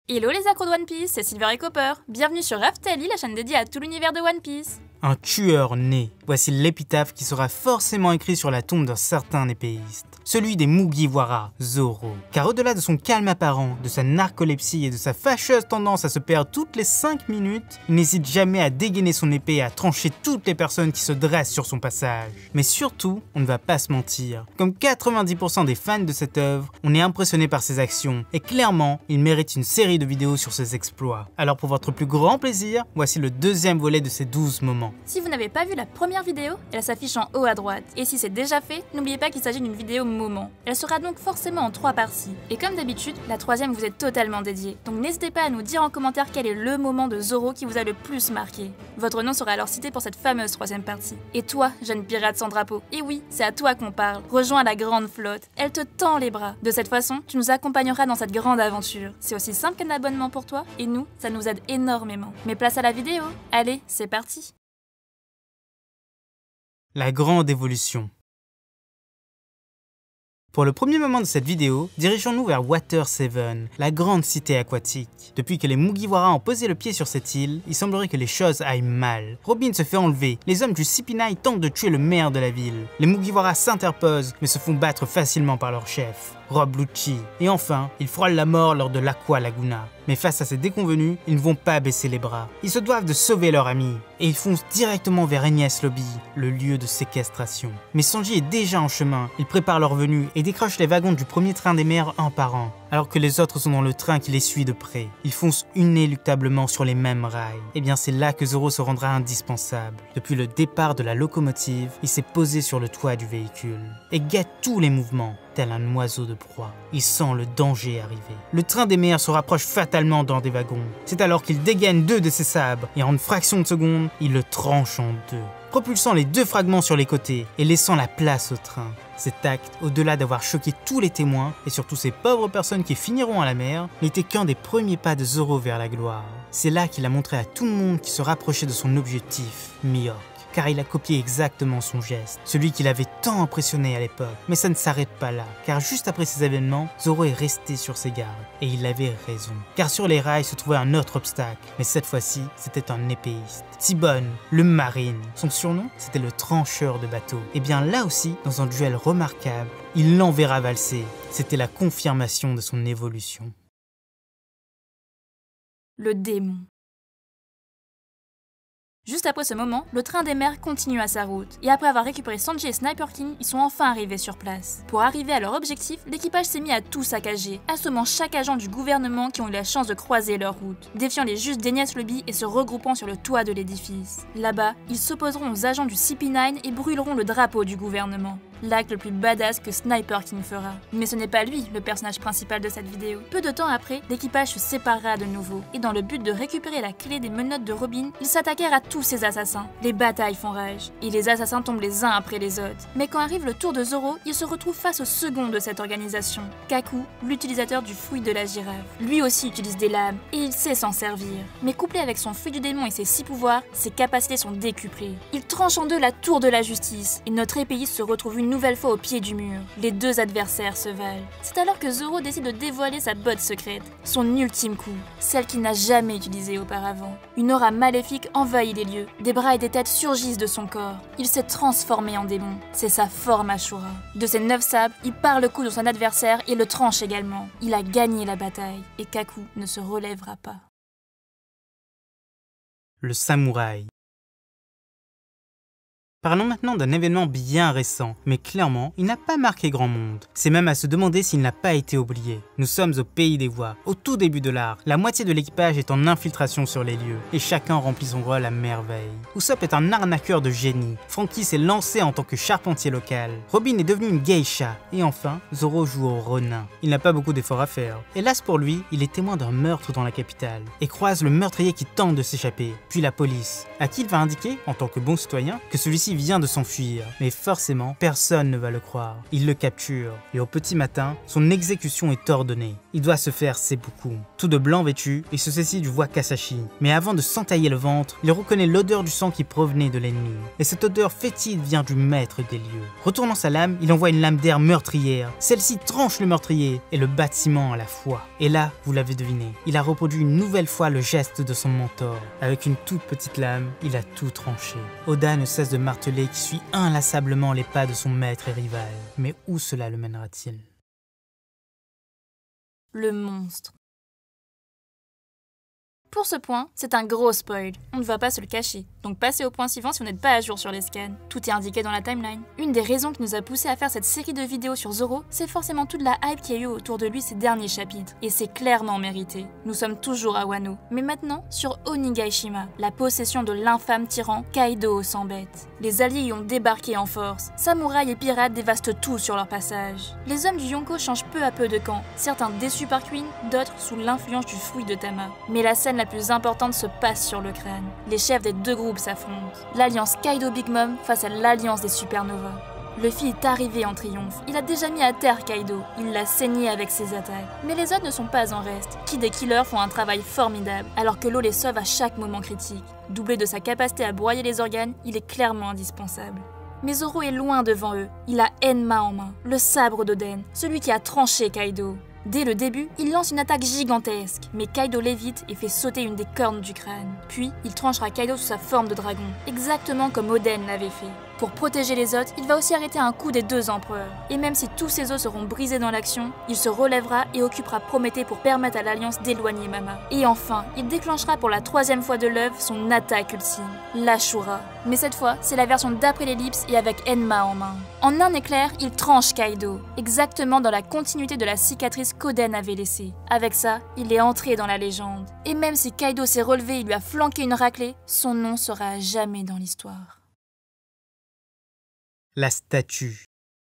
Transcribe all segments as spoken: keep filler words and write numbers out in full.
Hello les accros de One Piece, c'est Silver et Copper. Bienvenue sur Raftelli, la chaîne dédiée à tout l'univers de One Piece. Un tueur né. Voici l'épitaphe qui sera forcément écrit sur la tombe d'un certain épéiste. Celui des Mugiwara, Zoro. Car au-delà de son calme apparent, de sa narcolepsie et de sa fâcheuse tendance à se perdre toutes les cinq minutes, il n'hésite jamais à dégainer son épée et à trancher toutes les personnes qui se dressent sur son passage. Mais surtout, on ne va pas se mentir. Comme quatre-vingt-dix pour cent des fans de cette œuvre, on est impressionné par ses actions et clairement, il mérite une série de vidéos sur ses exploits. Alors pour votre plus grand plaisir, voici le deuxième volet de ces douze moments. Si vous n'avez pas vu la première vidéo, elle s'affiche en haut à droite. Et si c'est déjà fait, n'oubliez pas qu'il s'agit d'une vidéo moment. Elle sera donc forcément en trois parties. Et comme d'habitude, la troisième vous est totalement dédiée. Donc n'hésitez pas à nous dire en commentaire quel est le moment de Zoro qui vous a le plus marqué. Votre nom sera alors cité pour cette fameuse troisième partie. Et toi, jeune pirate sans drapeau, et oui, c'est à toi qu'on parle. Rejoins la grande flotte. Elle te tend les bras. De cette façon, tu nous accompagneras dans cette grande aventure. C'est aussi simple qu'un abonnement pour toi, et nous, ça nous aide énormément. Mais place à la vidéo. Allez, c'est parti. La grande évolution. Pour le premier moment de cette vidéo, dirigeons-nous vers Water Seven, la grande cité aquatique. Depuis que les Mugiwara ont posé le pied sur cette île, il semblerait que les choses aillent mal. Robin se fait enlever, les hommes du C P neuf tentent de tuer le maire de la ville. Les Mugiwara s'interposent, mais se font battre facilement par leur chef, Rob Lucci. Et enfin, ils frôlent la mort lors de l'Aqua Laguna. Mais face à ces déconvenus, ils ne vont pas baisser les bras. Ils se doivent de sauver leur ami. Et ils foncent directement vers Enies Lobby, le lieu de séquestration. Mais Sanji est déjà en chemin, ils préparent leur venue et décrochent les wagons du premier train des mers un par un. Alors que les autres sont dans le train qui les suit de près. Ils foncent inéluctablement sur les mêmes rails. Et bien c'est là que Zoro se rendra indispensable. Depuis le départ de la locomotive, il s'est posé sur le toit du véhicule. Et guette tous les mouvements, tel un oiseau de proie. Il sent le danger arriver. Le train des mers se rapproche fatalement dans des wagons. C'est alors qu'il dégaine deux de ses sabres et en une fraction de seconde, il le tranche en deux, propulsant les deux fragments sur les côtés et laissant la place au train. Cet acte, au-delà d'avoir choqué tous les témoins, et surtout ces pauvres personnes qui finiront à la mer, n'était qu'un des premiers pas de Zoro vers la gloire. C'est là qu'il a montré à tout le monde qui se rapprochait de son objectif, Mihawk. Car il a copié exactement son geste, celui qui l'avait tant impressionné à l'époque. Mais ça ne s'arrête pas là, car juste après ces événements, Zoro est resté sur ses gardes. Et il avait raison. Car sur les rails se trouvait un autre obstacle, mais cette fois-ci, c'était un épéiste. T-Bone, le marine. Son surnom, c'était le trancheur de bateaux. Et bien là aussi, dans un duel remarquable, il l'enverra valser. C'était la confirmation de son évolution. Le démon. Juste après ce moment, le train des mers continue à sa route, et après avoir récupéré Sanji et Sniper King, ils sont enfin arrivés sur place. Pour arriver à leur objectif, l'équipage s'est mis à tout saccager, assommant chaque agent du gouvernement qui ont eu la chance de croiser leur route, défiant les juges d'Enies Lobby et se regroupant sur le toit de l'édifice. Là-bas, ils s'opposeront aux agents du C P neuf et brûleront le drapeau du gouvernement. L'acte le plus badass que Sniper King fera. Mais ce n'est pas lui le personnage principal de cette vidéo. Peu de temps après, l'équipage se séparera de nouveau, et dans le but de récupérer la clé des menottes de Robin, ils s'attaquèrent à tous ces assassins. Les batailles font rage, et les assassins tombent les uns après les autres. Mais quand arrive le tour de Zoro, il se retrouve face au second de cette organisation, Kaku, l'utilisateur du fruit de la girafe. Lui aussi utilise des lames, et il sait s'en servir. Mais couplé avec son fruit du démon et ses six pouvoirs, ses capacités sont décuplées. Il tranche en deux la tour de la justice, et notre épéiste se retrouve une nouvelle fois au pied du mur. Les deux adversaires se valent. C'est alors que Zoro décide de dévoiler sa botte secrète, son ultime coup, celle qu'il n'a jamais utilisée auparavant. Une aura maléfique envahit les lieux, des bras et des têtes surgissent de son corps. Il s'est transformé en démon, c'est sa forme Ashura. De ses neuf sabres, il part le coup de son adversaire et le tranche également. Il a gagné la bataille, et Kaku ne se relèvera pas. Le samouraï. Parlons maintenant d'un événement bien récent, mais clairement, il n'a pas marqué grand monde. C'est même à se demander s'il n'a pas été oublié. Nous sommes au pays des voix, au tout début de l'arc. La moitié de l'équipage est en infiltration sur les lieux, et chacun remplit son rôle à merveille. Usopp est un arnaqueur de génie, Franky s'est lancé en tant que charpentier local, Robin est devenu une geisha, et enfin, Zoro joue au ronin. Il n'a pas beaucoup d'efforts à faire. Hélas pour lui, il est témoin d'un meurtre dans la capitale, et croise le meurtrier qui tente de s'échapper, puis la police, à qui il va indiquer, en tant que bon citoyen, que celui-ci celui-ci vient de s'enfuir, mais forcément, personne ne va le croire. Il le capture, et au petit matin, son exécution est ordonnée. Il doit se faire seppuku. Tout de blanc vêtu, il se saisit du Wakasashi. Mais avant de s'entailler le ventre, il reconnaît l'odeur du sang qui provenait de l'ennemi. Et cette odeur fétide vient du maître des lieux. Retournant sa lame, il envoie une lame d'air meurtrière. Celle-ci tranche le meurtrier et le bâtiment à la fois. Et là, vous l'avez deviné, il a reproduit une nouvelle fois le geste de son mentor. Avec une toute petite lame, il a tout tranché. Oda ne cesse de marteler qu'il suit inlassablement les pas de son maître et rival. Mais où cela le mènera-t-il? Le monstre. Pour ce point, c'est un gros spoil, on ne va pas se le cacher, donc passez au point suivant si vous n'êtes pas à jour sur les scans. Tout est indiqué dans la timeline. Une des raisons qui nous a poussé à faire cette série de vidéos sur Zoro, c'est forcément toute la hype qu'il y a eu autour de lui ces derniers chapitres, et c'est clairement mérité. Nous sommes toujours à Wano, mais maintenant sur Onigaishima, la possession de l'infâme tyran Kaido au sang bête. Les alliés y ont débarqué en force, samouraïs et pirates dévastent tout sur leur passage. Les hommes du Yonko changent peu à peu de camp, certains déçus par Queen, d'autres sous l'influence du fruit de Tama. Mais la scène la plus importante se passe sur le crâne. Les chefs des deux groupes s'affrontent. L'alliance Kaido Big Mom face à l'alliance des supernovas. Luffy est arrivé en triomphe. Il a déjà mis à terre Kaido. Il l'a saigné avec ses attaques. Mais les autres ne sont pas en reste. Kid et Killer font un travail formidable, alors que l'eau les sauve à chaque moment critique. Doublé de sa capacité à broyer les organes, il est clairement indispensable. Mais Zoro est loin devant eux. Il a Enma en main, le sabre d'Oden, celui qui a tranché Kaido. Dès le début, il lance une attaque gigantesque, mais Kaido l'évite et fait sauter une des cornes du crâne. Puis, il tranchera Kaido sous sa forme de dragon, exactement comme Oden l'avait fait. Pour protéger les autres, il va aussi arrêter un coup des deux empereurs. Et même si tous ses os seront brisés dans l'action, il se relèvera et occupera Prométhée pour permettre à l'Alliance d'éloigner Mama. Et enfin, il déclenchera pour la troisième fois de l'œuvre son attaque ultime, l'Ashura. Mais cette fois, c'est la version d'après l'ellipse et avec Enma en main. En un éclair, il tranche Kaido, exactement dans la continuité de la cicatrice qu'Oden avait laissée. Avec ça, il est entré dans la légende. Et même si Kaido s'est relevé et lui a flanqué une raclée, son nom sera à jamais dans l'histoire. La statue.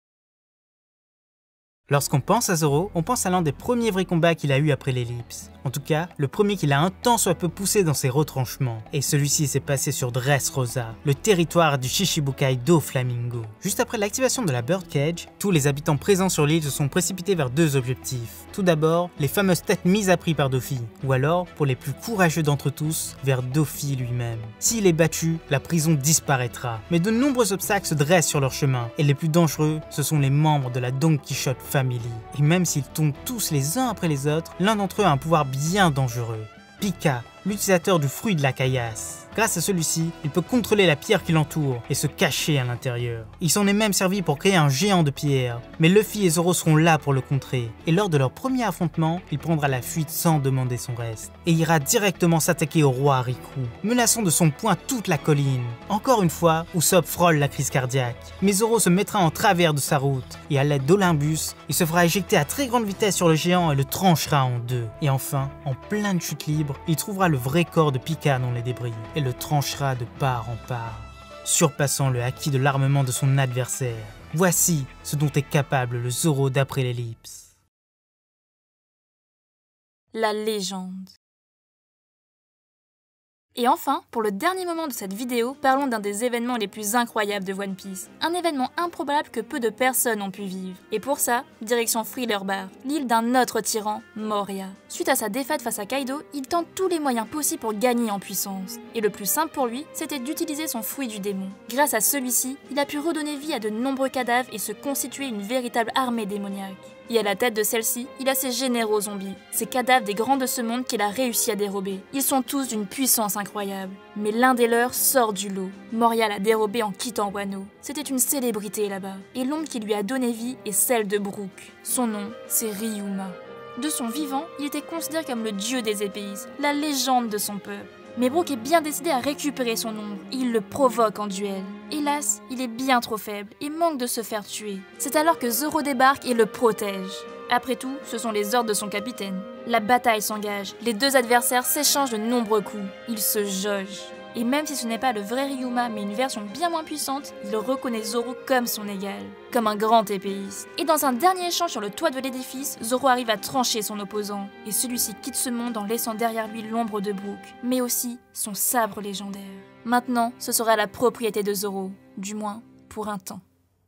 Lorsqu'on pense à Zoro, on pense à l'un des premiers vrais combats qu'il a eu après l'ellipse. En tout cas, le premier qu'il a un tant soit peu poussé dans ses retranchements. Et celui-ci s'est passé sur Dressrosa, le territoire du Shichibukai Doflamingo. Juste après l'activation de la Birdcage, tous les habitants présents sur l'île se sont précipités vers deux objectifs. Tout d'abord, les fameuses têtes mises à prix par Doffy, ou alors, pour les plus courageux d'entre tous, vers Doffy lui-même. S'il est battu, la prison disparaîtra. Mais de nombreux obstacles se dressent sur leur chemin, et les plus dangereux, ce sont les membres de la Don Quichotte Family. Et même s'ils tombent tous les uns après les autres, l'un d'entre eux a un pouvoir bien dangereux. Pika, l'utilisateur du fruit de la caillasse. Grâce à celui-ci, il peut contrôler la pierre qui l'entoure et se cacher à l'intérieur. Il s'en est même servi pour créer un géant de pierre, mais Luffy et Zoro seront là pour le contrer. Et lors de leur premier affrontement, il prendra la fuite sans demander son reste. Et ira directement s'attaquer au roi Riku, menaçant de son poing toute la colline. Encore une fois, Usopp frôle la crise cardiaque. Mais Zoro se mettra en travers de sa route, et à l'aide d'Olymbus, il se fera éjecter à très grande vitesse sur le géant et le tranchera en deux. Et enfin, en pleine chute libre, il trouvera le vrai corps de Pika dans les débris, et le tranchera de part en part, surpassant le haki de l'armement de son adversaire. Voici ce dont est capable le Zoro d'après l'ellipse. La légende. Et enfin, pour le dernier moment de cette vidéo, parlons d'un des événements les plus incroyables de One Piece. Un événement improbable que peu de personnes ont pu vivre. Et pour ça, direction Thriller Bar, l'île d'un autre tyran, Moria. Suite à sa défaite face à Kaido, il tente tous les moyens possibles pour gagner en puissance. Et le plus simple pour lui, c'était d'utiliser son fruit du démon. Grâce à celui-ci, il a pu redonner vie à de nombreux cadavres et se constituer une véritable armée démoniaque. Et à la tête de celle-ci, il a ses généraux zombies, ces cadavres des grands de ce monde qu'il a réussi à dérober. Ils sont tous d'une puissance incroyable, mais l'un des leurs sort du lot. Moria l'a dérobé en quittant Wano. C'était une célébrité là-bas, et l'ombre qui lui a donné vie est celle de Brook. Son nom, c'est Ryuma. De son vivant, il était considéré comme le dieu des épéistes, la légende de son peuple. Mais Brook est bien décidé à récupérer son ombre, et il le provoque en duel. Hélas, il est bien trop faible et manque de se faire tuer. C'est alors que Zoro débarque et le protège. Après tout, ce sont les ordres de son capitaine. La bataille s'engage, les deux adversaires s'échangent de nombreux coups. Ils se jaugent. Et même si ce n'est pas le vrai Ryuma mais une version bien moins puissante, il reconnaît Zoro comme son égal, comme un grand épéiste. Et dans un dernier échange sur le toit de l'édifice, Zoro arrive à trancher son opposant, et celui-ci quitte ce monde en laissant derrière lui l'ombre de Brook, mais aussi son sabre légendaire. Maintenant, ce sera la propriété de Zoro, du moins pour un temps.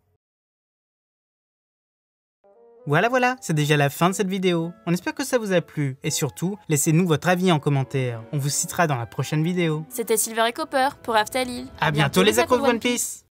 Voilà voilà, c'est déjà la fin de cette vidéo. On espère que ça vous a plu, et surtout, laissez-nous votre avis en commentaire. On vous citera dans la prochaine vidéo. C'était Silver et Copper pour Aftalil. A bientôt les accros de One Piece.